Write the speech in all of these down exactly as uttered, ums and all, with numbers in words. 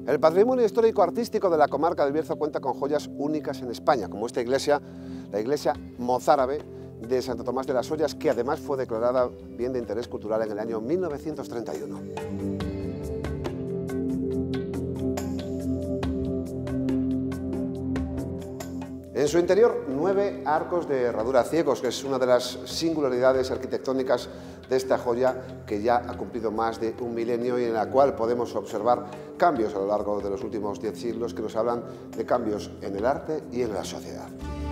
El patrimonio histórico-artístico de la comarca del Bierzo cuenta con joyas únicas en España, como esta iglesia, la iglesia mozárabe de Santo Tomás de las Ollas, que además fue declarada bien de interés cultural en el año mil novecientos treinta y uno. En su interior, nueve arcos de herradura ciegos, que es una de las singularidades arquitectónicas de esta joya que ya ha cumplido más de un milenio y en la cual podemos observar cambios a lo largo de los últimos diez siglos que nos hablan de cambios en el arte y en la sociedad.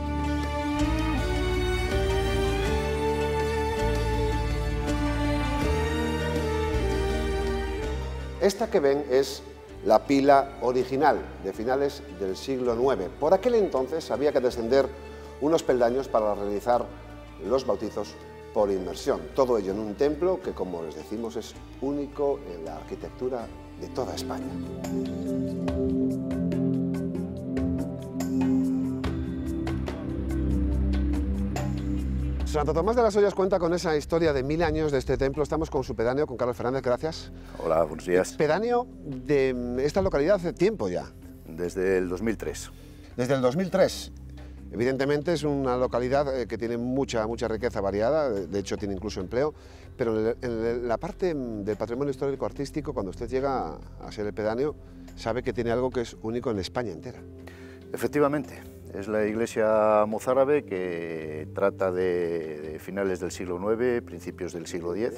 Esta que ven es la pila original de finales del siglo nueve. Por aquel entonces había que descender unos peldaños para realizar los bautizos por inmersión. Todo ello en un templo que, como les decimos, es único en la arquitectura de toda España. Santo Tomás de las Ollas cuenta con esa historia de mil años de este templo. Estamos con su pedáneo, con Carlos Fernández, gracias. Hola, buenos días. Pedáneo de esta localidad hace tiempo ya. Desde el dos mil tres. Desde el dos mil tres. Evidentemente es una localidad que tiene mucha, mucha riqueza variada, de hecho tiene incluso empleo, pero en la parte del patrimonio histórico-artístico, cuando usted llega a ser el pedáneo, sabe que tiene algo que es único en España entera. Efectivamente. Es la iglesia mozárabe que trata de, de finales del siglo nueve, principios del siglo diez.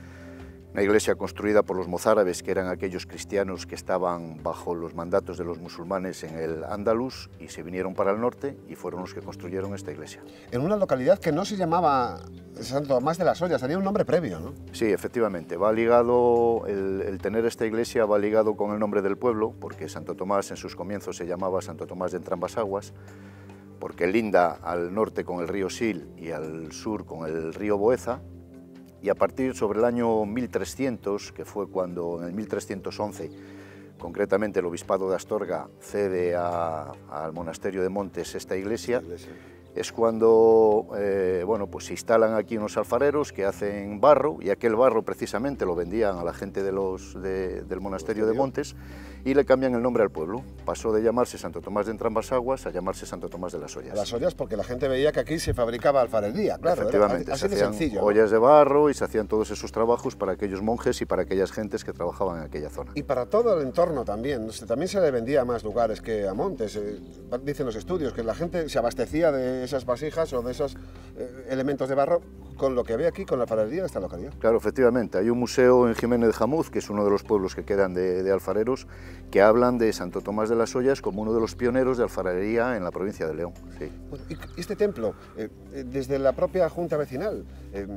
Una iglesia construida por los mozárabes, que eran aquellos cristianos que estaban bajo los mandatos de los musulmanes en el Andalus y se vinieron para el norte y fueron los que construyeron esta iglesia. En una localidad que no se llamaba Santo Tomás de las Ollas, tenía un nombre previo, ¿no? Sí, efectivamente. Va ligado, el, el tener esta iglesia va ligado con el nombre del pueblo, porque Santo Tomás en sus comienzos se llamaba Santo Tomás de Entrambas-Aguas, porque linda al norte con el río Sil y al sur con el río Boeza, y a partir sobre el año mil trescientos, que fue cuando en el mil trescientos once, concretamente el obispado de Astorga cede a, al monasterio de Montes esta iglesia, iglesia. es cuando eh, bueno, pues se instalan aquí unos alfareros que hacen barro, y aquel barro precisamente lo vendían a la gente de los, de, del monasterio de Montes, y le cambian el nombre al pueblo. Pasó de llamarse Santo Tomás de Entrambas-Aguas a llamarse Santo Tomás de las Ollas. Las ollas porque la gente veía que aquí se fabricaba alfarería, claro. Efectivamente, así se de hacían sencillo, ¿no? ollas de barro y se hacían todos esos trabajos para aquellos monjes y para aquellas gentes que trabajaban en aquella zona. Y para todo el entorno también, también se le vendía a más lugares que a Montes. Dicen los estudios que la gente se abastecía de esas vasijas o de esos eh, elementos de barro con lo que había aquí, con la alfarería de esta localidad. Claro, efectivamente. Hay un museo en Jiménez de Jamuz, que es uno de los pueblos que quedan de, de alfareros, que hablan de Santo Tomás de las Ollas como uno de los pioneros de alfarería en la provincia de León. Sí. Bueno, y este templo, eh, desde la propia Junta Vecinal, eh,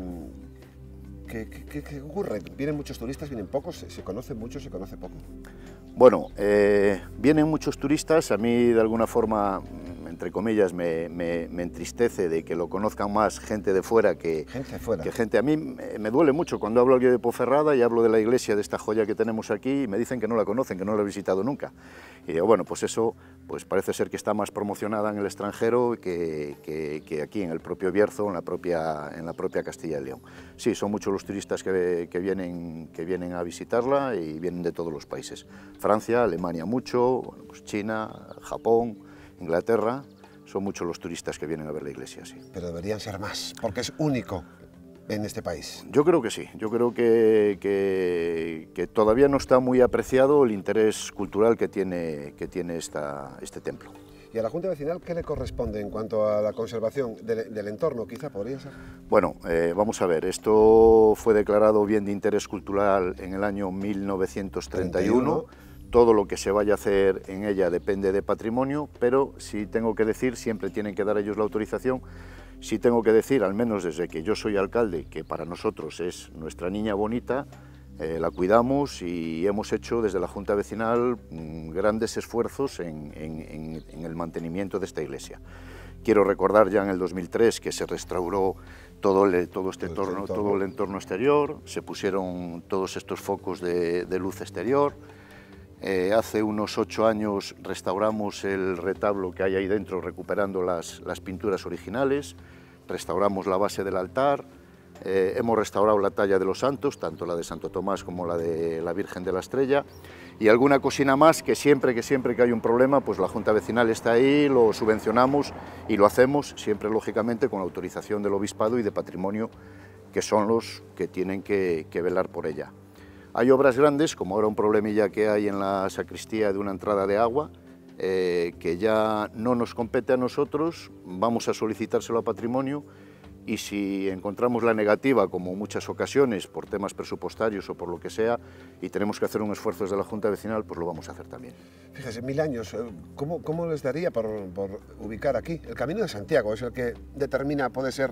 ¿qué, qué, ¿qué ocurre? ¿Vienen muchos turistas, vienen pocos? ¿Se, se conoce mucho, se conoce poco? Bueno, eh, vienen muchos turistas. A mí de alguna forma, entre comillas, me, me, me entristece de que lo conozcan más gente de fuera que gente. De fuera. Que gente. A mí me duele mucho cuando hablo yo de Ponferrada y hablo de la iglesia, de esta joya que tenemos aquí, y me dicen que no la conocen, que no la han visitado nunca. Y digo, bueno, pues eso pues parece ser que está más promocionada en el extranjero que, que, que aquí en el propio Bierzo, en la propia, en la propia Castilla y León. Sí, son muchos los turistas que, que, vienen, que vienen a visitarla y vienen de todos los países. Francia, Alemania mucho, bueno, pues China, Japón, Inglaterra, son muchos los turistas que vienen a ver la iglesia, sí. Pero deberían ser más, porque es único en este país. Yo creo que sí, yo creo que, que, que todavía no está muy apreciado el interés cultural que tiene, que tiene esta, este templo. ¿Y a la Junta Vecinal qué le corresponde en cuanto a la conservación del, del entorno, quizá podría ser? Bueno, eh, vamos a ver, esto fue declarado bien de interés cultural en el año mil novecientos treinta y uno. treinta y uno. Todo lo que se vaya a hacer en ella depende de patrimonio, pero sí tengo que decir, siempre tienen que dar ellos la autorización, sí tengo que decir, al menos desde que yo soy alcalde, que para nosotros es nuestra niña bonita, eh, la cuidamos y hemos hecho desde la Junta Vecinal mmm, grandes esfuerzos en, en, en, en el mantenimiento de esta iglesia. Quiero recordar ya en el dos mil tres que se restauró todo, el, todo, este entorno, todo el entorno exterior, se pusieron todos estos focos de, de luz exterior. Eh, hace unos ocho años restauramos el retablo que hay ahí dentro, recuperando las, las pinturas originales, restauramos la base del altar, Eh, hemos restaurado la talla de los santos, tanto la de Santo Tomás como la de la Virgen de la Estrella, y alguna cosina más que siempre que siempre que hay un problema, pues la Junta Vecinal está ahí, lo subvencionamos y lo hacemos, siempre lógicamente con la autorización del Obispado y de Patrimonio, que son los que tienen que, que velar por ella. Hay obras grandes, como ahora un problemilla que hay en la sacristía de una entrada de agua, eh, que ya no nos compete a nosotros, vamos a solicitárselo a Patrimonio, y si encontramos la negativa, como en muchas ocasiones, por temas presupuestarios o por lo que sea, y tenemos que hacer un esfuerzo desde la Junta Vecinal, pues lo vamos a hacer también. Fíjese, mil años, ¿cómo, cómo les daría por, por ubicar aquí? El Camino de Santiago es el que determina, puede ser,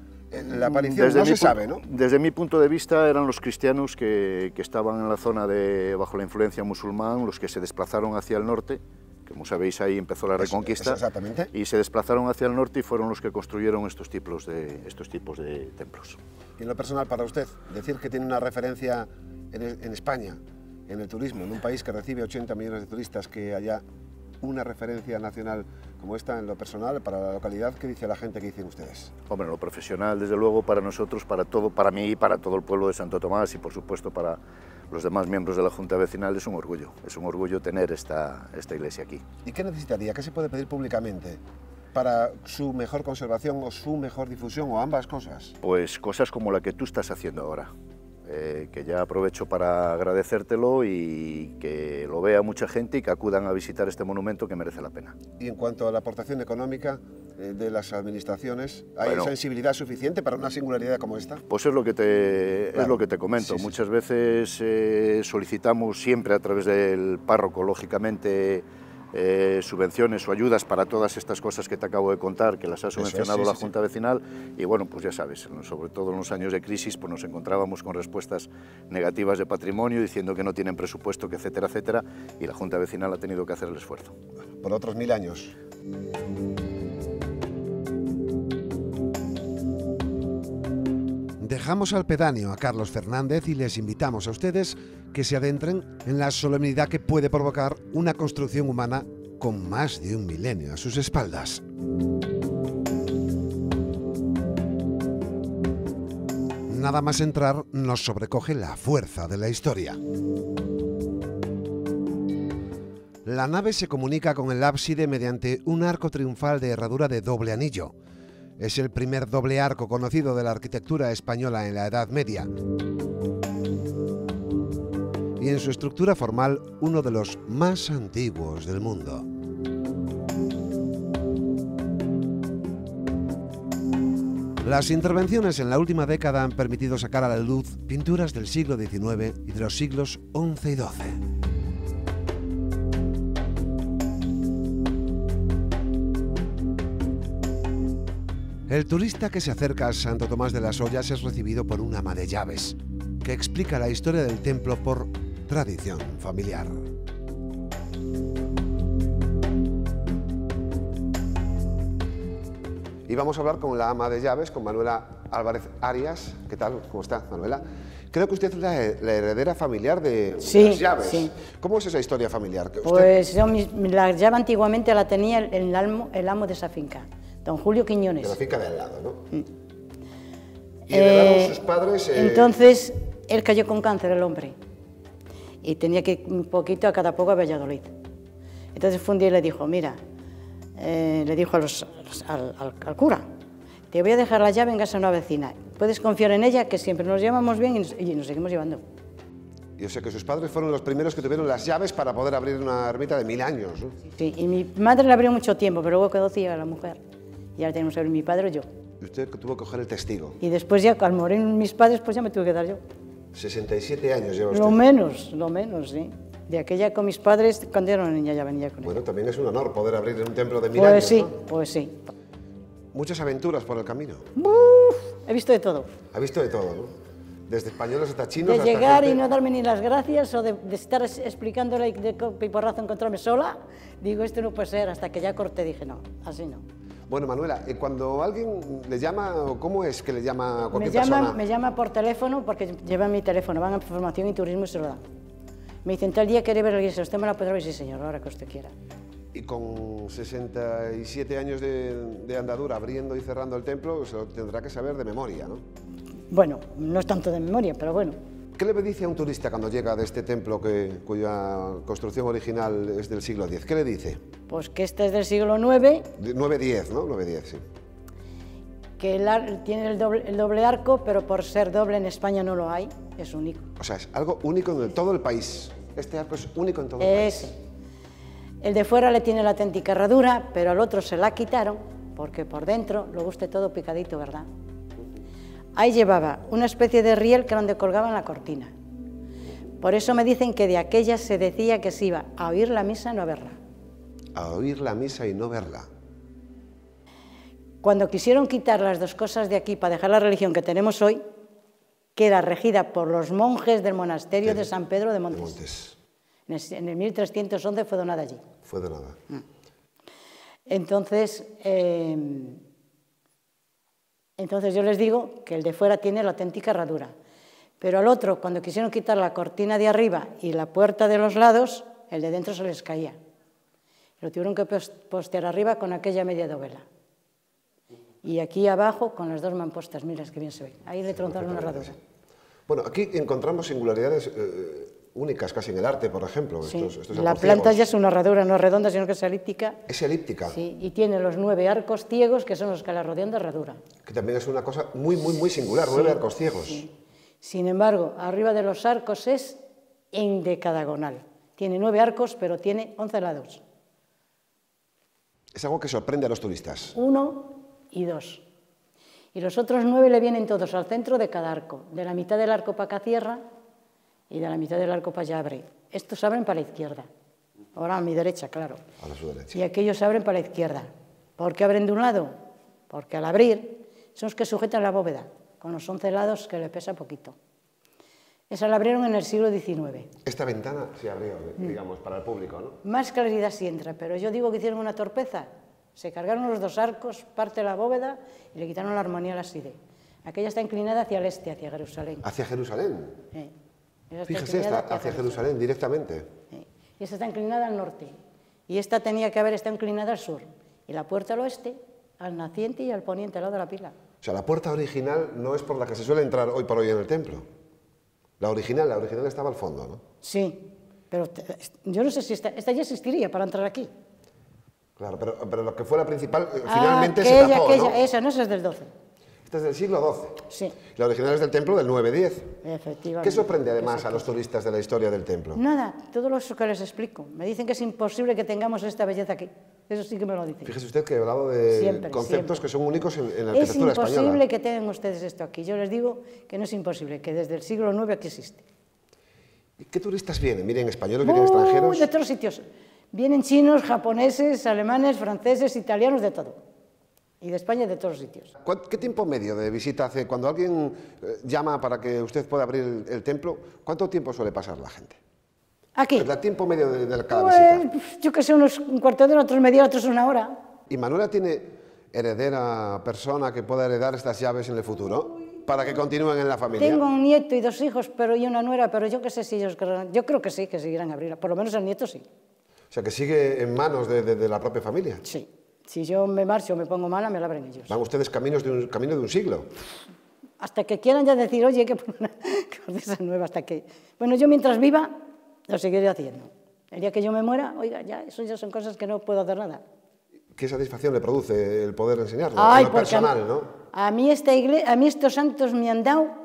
la aparición, desde no se punto, sabe, ¿no? Desde mi punto de vista eran los cristianos que, que estaban en la zona de, bajo la influencia musulmán, los que se desplazaron hacia el norte, que como sabéis ahí empezó la Reconquista, es, es y se desplazaron hacia el norte y fueron los que construyeron estos tipos de, estos tipos de templos. Y en lo personal para usted, decir que tiene una referencia en, en España, en el turismo, en un país que recibe ochenta millones de turistas, que haya una referencia nacional como esta en lo personal, para la localidad, ¿qué dice la gente, qué dicen ustedes? Hombre, lo profesional, desde luego, para nosotros, para todo, para mí y para todo el pueblo de Santo Tomás y, por supuesto, para los demás miembros de la Junta Vecinal, es un orgullo. Es un orgullo tener esta, esta iglesia aquí. ¿Y qué necesitaría? ¿Qué se puede pedir públicamente para su mejor conservación o su mejor difusión o ambas cosas? Pues cosas como la que tú estás haciendo ahora. Eh, que ya aprovecho para agradecértelo y que lo vea mucha gente y que acudan a visitar este monumento que merece la pena. Y en cuanto a la aportación económica eh, de las administraciones, ¿hay bueno, sensibilidad suficiente para una singularidad como esta? Pues es lo que te, claro, es lo que te comento. Sí, sí. Muchas veces eh, solicitamos siempre a través del párroco, lógicamente, Eh, subvenciones o ayudas para todas estas cosas que te acabo de contar, que las ha subvencionado es, sí, la sí, Junta sí. Vecinal, y bueno, pues ya sabes, sobre todo en los años de crisis, pues nos encontrábamos con respuestas negativas de Patrimonio, diciendo que no tienen presupuesto, que etcétera, etcétera, y la Junta Vecinal ha tenido que hacer el esfuerzo. Por otros mil años. Dejamos al pedáneo a Carlos Fernández y les invitamos a ustedes que se adentren en la solemnidad que puede provocar una construcción humana con más de un milenio a sus espaldas. Nada más entrar nos sobrecoge la fuerza de la historia. La nave se comunica con el ábside mediante un arco triunfal de herradura de doble anillo. Es el primer doble arco conocido de la arquitectura española en la Edad Media. Y en su estructura formal, uno de los más antiguos del mundo. Las intervenciones en la última década han permitido sacar a la luz pinturas del siglo diecinueve y de los siglos once y doce. El turista que se acerca a Santo Tomás de las Ollas es recibido por un ama de llaves, que explica la historia del templo por tradición familiar. Y vamos a hablar con la ama de llaves, con Manuela Álvarez Arias. ¿Qué tal? ¿Cómo está, Manuela? Creo que usted es la, la heredera familiar de, sí, de las llaves. Sí. ¿Cómo es esa historia familiar? ¿Usted... Pues yo, la llave antiguamente la tenía el, el, amo, el amo de esa finca, don Julio Quiñones. De la finca de al lado, ¿no? Mm. ¿Y heredaron eh, sus padres? Eh... Entonces, él cayó con cáncer, el hombre, y tenía que ir un poquito a cada poco a Valladolid. Entonces fue un día y le dijo, mira, eh, le dijo a los, al, al, al cura, te voy a dejar la llave en casa de una vecina, puedes confiar en ella, que siempre nos llevamos bien y nos, y nos seguimos llevando. Yo sé que sus padres fueron los primeros que tuvieron las llaves para poder abrir una ermita de mil años, ¿no? Sí, y mi madre la abrió mucho tiempo, pero luego quedó ciega la mujer. Y ahora tenemos que abrir mi padre o yo. Y usted tuvo que coger el testigo. Y después ya, al morir mis padres, pues ya me tuve que dar yo. sesenta y siete años lleva usted. Lo menos, lo menos, sí. De aquella con mis padres, cuando era una niña ya venía con Bueno, ella. también es un honor poder abrir un templo de mil pues años, sí, ¿no? Pues sí. Muchas aventuras por el camino. Uf, he visto de todo. Ha visto de todo, ¿no? Desde españoles hasta chinos. De hasta llegar gente... y no darme ni las gracias, o de, de estar explicándole y de piporrazo encontrarme sola, digo, esto no puede ser, hasta que ya corté, dije, no, así no. Bueno, Manuela, cuando alguien le llama, ¿cómo es que le llama a cualquier me llama, persona? Me llama por teléfono, porque lleva mi teléfono, van a Información y Turismo y se lo dan. Me dicen, tal día quiere ver a la iglesia, ¿usted me la podrá ver? Sí, señor, ahora que usted quiera. Y con sesenta y siete años de, de andadura, abriendo y cerrando el templo, se lo tendrá que saber de memoria, ¿no? Bueno, no es tanto de memoria, pero bueno. ¿Qué le dice a un turista cuando llega de este templo que, cuya construcción original es del siglo diez? ¿Qué le dice? Pues que este es del siglo nueve. nueve diez, ¿no? nueve diez, sí. Que el ar, tiene el doble, el doble arco, pero por ser doble en España no lo hay, es único. O sea, es algo único en todo el país. Este arco es único en todo el Ese. país. El de fuera le tiene la auténtica herradura, pero al otro se la quitaron, porque por dentro lo guste todo picadito, ¿verdad? Ahí llevaba una especie de riel que era donde colgaban la cortina. Por eso me dicen que de aquella se decía que se iba a oír la misa, no a verla. A oír la misa y no verla. Cuando quisieron quitar las dos cosas de aquí para dejar la religión que tenemos hoy, que era regida por los monjes del monasterio de, de San Pedro de Montes. De Montes. En, el, en el mil trescientos once fue donada allí. Fue donada. Entonces, eh, entonces yo les digo que el de fuera tiene la auténtica herradura, pero al otro, cuando quisieron quitar la cortina de arriba y la puerta de los lados, el de dentro se les caía. Lo tuvieron que postear arriba con aquella media dovela. Y aquí abajo con las dos mampostas, mira, es que bien se ve. Ahí le tronzaron una herradura. Bueno, aquí encontramos singularidades eh, únicas casi en el arte, por ejemplo. Sí. Estos, estos la planta ya es una herradura, no redonda, sino que es elíptica. Es elíptica. Sí, y tiene los nueve arcos ciegos, que son los que la rodean de herradura. Que también es una cosa muy, muy, muy singular, sí, nueve arcos ciegos. Sí. Sin embargo, arriba de los arcos es en decadagonal. Tiene nueve arcos, pero tiene once lados. Es algo que sorprende a los turistas. Uno y dos. Y los otros nueve le vienen todos al centro de cada arco. De la mitad del arco para acá cierra y de la mitad del arco para allá abre. Estos abren para la izquierda. Ahora a mi derecha, claro. A su derecha. Y aquellos abren para la izquierda. ¿Por qué abren de un lado? Porque al abrir son los que sujetan la bóveda, con los once lados que le pesa poquito. Esa la abrieron en el siglo diecinueve. Esta ventana se abrió, digamos, para el público, ¿no? Más claridad sí entra, pero yo digo que hicieron una torpeza. Se cargaron los dos arcos, parte de la bóveda y le quitaron la armonía a la side. Aquella está inclinada hacia el este, hacia Jerusalén. ¿Hacia Jerusalén? Sí. Fíjese, está hacia, hacia Jerusalén, directamente. Sí. Y esta está inclinada al norte. Y esta tenía que haber estado inclinada al sur. Y la puerta al oeste, al naciente y al poniente, al lado de la pila. O sea, la puerta original no es por la que se suele entrar hoy por hoy en el templo. La original, la original estaba al fondo, ¿no? Sí, pero yo no sé si esta, esta ya existiría para entrar aquí. Claro, pero, pero lo que fue la principal, ah, finalmente aquella, se tapó, aquella, ¿no? Esa, no, esa es del doce. Esta es del siglo doce. Sí. La original es del templo del nueve diez. Efectivamente. ¿Qué sorprende además a los turistas de la historia del templo? Nada, todo lo que les explico. Me dicen que es imposible que tengamos esta belleza aquí. Eso sí que me lo dicen. Fíjese usted que he hablado de siempre, conceptos siempre. que son únicos en, en la arquitectura española. Es imposible que tengan ustedes esto aquí. Yo les digo que no es imposible, que desde el siglo nueve aquí existe. ¿Y qué turistas vienen? ¿Vienen españoles, vienen uh, extranjeros? De otros sitios. Vienen chinos, japoneses, alemanes, franceses, italianos, de todo. Y de España, de todos los sitios. ¿Qué tiempo medio de visita hace? Cuando alguien llama para que usted pueda abrir el, el templo, ¿cuánto tiempo suele pasar la gente? ¿Aquí? ¿El tiempo medio de, de cada pues, visita? Yo que sé, unos un cuarto de hora, otros media hora, otros una hora. ¿Y Manuela tiene heredera, persona que pueda heredar estas llaves en el futuro? Para que continúen en la familia. Tengo un nieto y dos hijos pero y una nuera, pero yo que sé si ellos querrán. Yo creo que sí, que seguirán a abrirla. Por lo menos el nieto sí. O sea, que sigue en manos de, de, de la propia familia. Sí. Si yo me marcho o me pongo mala, me la abren ellos. Van ustedes caminos de un, camino de un siglo. Hasta que quieran ya decir, oye, que por una cosa nueva, hasta que... Bueno, yo mientras viva, lo seguiré haciendo. El día que yo me muera, oiga, ya, eso ya son cosas que no puedo hacer nada. ¿Qué satisfacción le produce el poder enseñarlo? Ay, en lo personal, a, ¿no? A mí, esta iglesia, a mí estos santos me han dado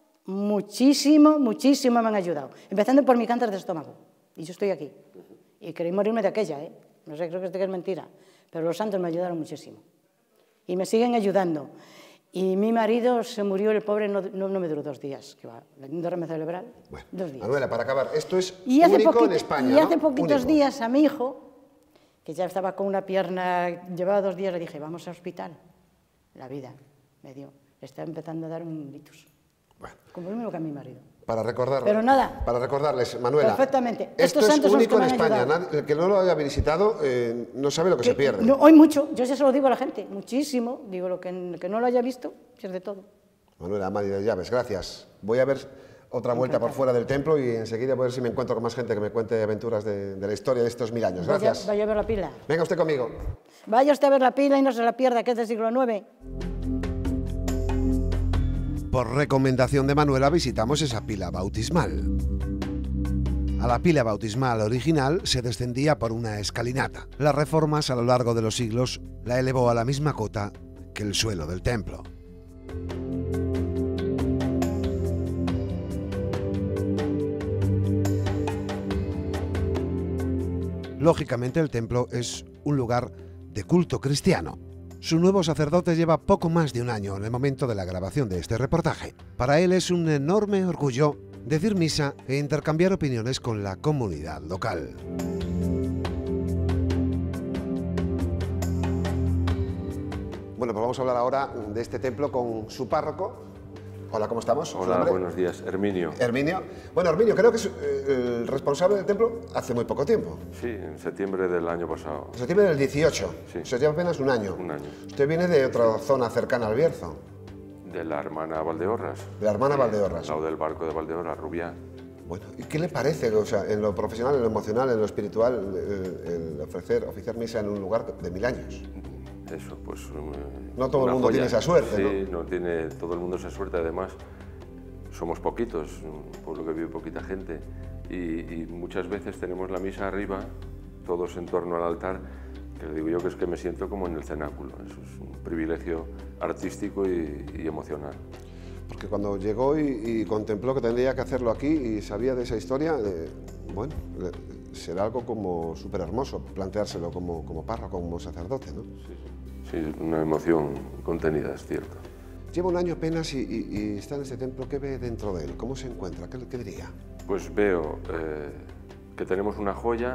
muchísimo, muchísimo me han ayudado. Empezando por mi cáncer de estómago. Y yo estoy aquí. Y queréis morirme de aquella, ¿eh? No sé, creo que esto es mentira. Pero los santos me ayudaron muchísimo. Y me siguen ayudando. Y mi marido se murió, el pobre, no, no, no me duró dos días, que va, un derrame cerebral. Bueno, dos días. Manuela, para acabar, esto es y hace único poquito, en España, Y ¿no? hace poquitos único. días a mi hijo, que ya estaba con una pierna, llevaba dos días, le dije, vamos al hospital. La vida me dio, le está empezando a dar un litus. Bueno. Como lo mismo que a mi marido. Para recordar, Pero nada. Para recordarles, Manuela, perfectamente. Esto Estos es santos único son en los que me han España. ayudado. Nadie, el que no lo haya visitado eh, no sabe lo que, que se pierde. No, hoy mucho, yo ya se lo digo a la gente, muchísimo. Digo, lo que, el que no lo haya visto, pierde todo. Manuela Amadi de Llaves, gracias. Voy a ver otra vuelta por fuera del templo y enseguida voy a ver si me encuentro con más gente que me cuente aventuras de, de la historia de estos mil años. Gracias. Vaya, vaya a ver la pila. Venga usted conmigo. Vaya usted a ver la pila y no se la pierda, que es del siglo nueve. por recomendación de Manuela visitamos esa pila bautismal. A la pila bautismal original se descendía por una escalinata. Las reformas a lo largo de los siglos la elevó a la misma cota que el suelo del templo. Lógicamente el templo es un lugar de culto cristiano. Su nuevo sacerdote lleva poco más de un año en el momento de la grabación de este reportaje. Para él es un enorme orgullo decir misa e intercambiar opiniones con la comunidad local. Bueno, pues vamos a hablar ahora de este templo con su párroco. Hola, ¿cómo estamos? Hola, buenos días. Herminio. Herminio. Bueno, Herminio, creo que es el responsable del templo hace muy poco tiempo. Sí, en septiembre del año pasado. En septiembre del dieciocho. Sí. O sea, lleva apenas un año. Un año. Usted viene de otra zona cercana al Bierzo. De la hermana Valdeorras. De la hermana Valdeorras. Al lado del barco de Valdeorras, Rubiá. Bueno, ¿y qué le parece, o sea, en lo profesional, en lo emocional, en lo espiritual, el, el ofrecer, oficiar misa en un lugar de mil años? Eso, pues... No todo el mundo joya. tiene esa suerte, sí, ¿no? Sí, no tiene todo el mundo esa suerte. Además, somos poquitos, un pueblo que vive poquita gente, y, y muchas veces tenemos la misa arriba, todos en torno al altar, que le digo yo que es que me siento como en el cenáculo. Eso es un privilegio artístico y, y emocional. Porque cuando llegó y, y contempló que tendría que hacerlo aquí y sabía de esa historia, eh, bueno, será algo como súper hermoso planteárselo como, como párroco, como sacerdote, ¿no? Sí, sí, sí, una emoción contenida, es cierto. Lleva un año apenas y, y, y está en este templo. ¿Qué ve dentro de él? ¿Cómo se encuentra? ¿Qué, qué diría? Pues veo eh, que tenemos una joya.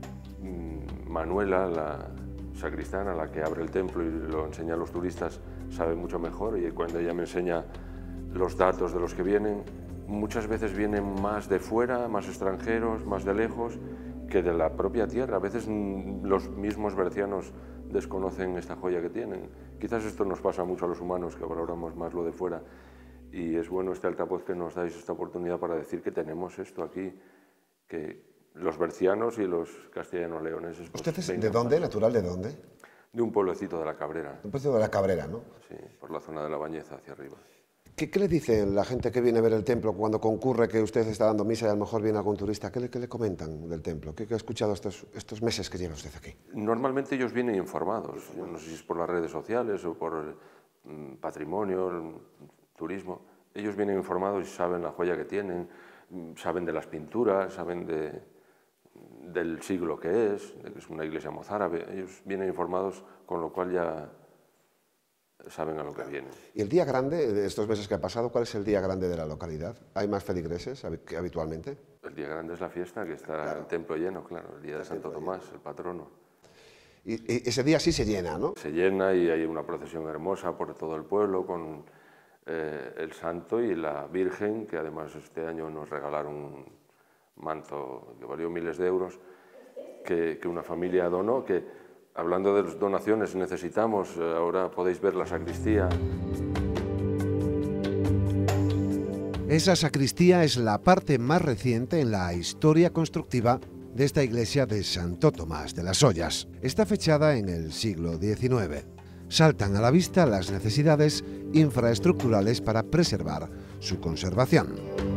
Manuela, la sacristana, la que abre el templo y lo enseña a los turistas, sabe mucho mejor, y cuando ella me enseña los datos de los que vienen, muchas veces vienen más de fuera, más extranjeros, más de lejos, que de la propia tierra. A veces los mismos bercianos desconocen esta joya que tienen. Quizás esto nos pasa mucho a los humanos, que valoramos más lo de fuera, y es bueno este altavoz que nos dais esta oportunidad para decir que tenemos esto aquí, que los bercianos y los castellano-leoneses... ¿Usted es de dónde? ¿Natural de dónde? De un pueblecito de la Cabrera. De un pueblecito de la Cabrera, ¿no? Sí, por la zona de la Bañeza hacia arriba. ¿Qué, ¿Qué le dice la gente que viene a ver el templo cuando concurre que usted está dando misa y a lo mejor viene algún turista? ¿Qué le, qué le comentan del templo? ¿Qué, qué ha escuchado estos, estos meses que lleva usted aquí? Normalmente ellos vienen informados. Yo no sé si es por las redes sociales o por el mm, patrimonio, el turismo. Ellos vienen informados y saben la joya que tienen, saben de las pinturas, saben de, del siglo que es, de que es una iglesia mozárabe. Ellos vienen informados, con lo cual ya saben a lo que vienen. ¿Y el día grande de estos meses que ha pasado, cuál es el día grande de la localidad? ¿Hay más feligreses que habitualmente? El día grande es la fiesta, que está claro. El templo lleno, claro, el día de Santo Tomás, el patrono. Y, y ese día sí se llena, ¿no? Se llena y hay una procesión hermosa por todo el pueblo con eh, el santo y la Virgen, que además este año nos regalaron un manto que valió miles de euros, que, que una familia donó, que hablando de donaciones necesitamos, ahora podéis ver la sacristía. Esa sacristía es la parte más reciente en la historia constructiva de esta iglesia de Santo Tomás de las Ollas. Está fechada en el siglo diecinueve. Saltan a la vista las necesidades infraestructurales para preservar su conservación.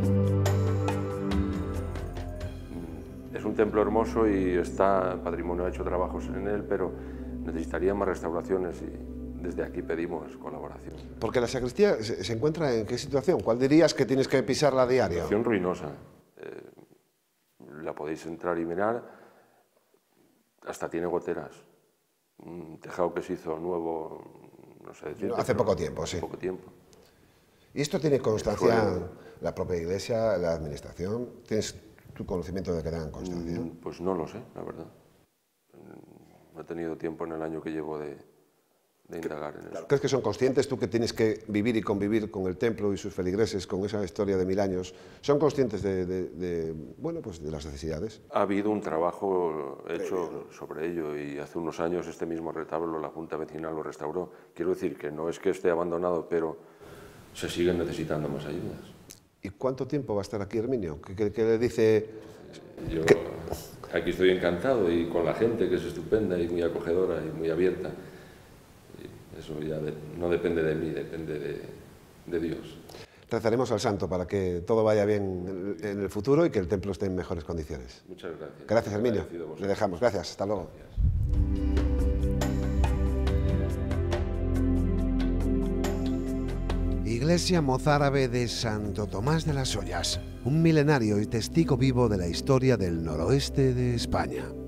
Es un templo hermoso y está, Patrimonio ha hecho trabajos en él, pero necesitaría más restauraciones y desde aquí pedimos colaboración. Porque la sacristía se, se encuentra en qué situación? ¿Cuál dirías que tienes que pisarla a diario? Situación ruinosa. Eh, la podéis entrar y mirar, hasta tiene goteras. Un tejado que se hizo nuevo, no sé decir. Hace poco tiempo, sí. Poco tiempo. ¿Y esto tiene constancia la propia iglesia, la administración? ¿Tienes tu conocimiento de que tengan constancia? Pues no lo sé, la verdad. No he tenido tiempo en el año que llevo de, de indagar en eso. ¿Crees que son conscientes, tú que tienes que vivir y convivir con el templo y sus feligreses, con esa historia de mil años, son conscientes de, de, de, bueno, pues de las necesidades? Ha habido un trabajo hecho sobre ello y hace unos años este mismo retablo la Junta Vecinal lo restauró. Quiero decir que no es que esté abandonado, pero se siguen necesitando más ayudas. ¿Y cuánto tiempo va a estar aquí, Herminio? ¿Qué, qué, qué le dice? Yo ¿Qué? Aquí estoy encantado y con la gente que es estupenda y muy acogedora y muy abierta. Y eso ya de, no depende de mí, depende de, de Dios. Rezaremos al santo para que todo vaya bien en el futuro y que el templo esté en mejores condiciones. Muchas gracias. Gracias, Herminio. Le dejamos. Gracias. Hasta luego. Gracias. Iglesia mozárabe de Santo Tomás de las Ollas, un milenario y testigo vivo de la historia del noroeste de España.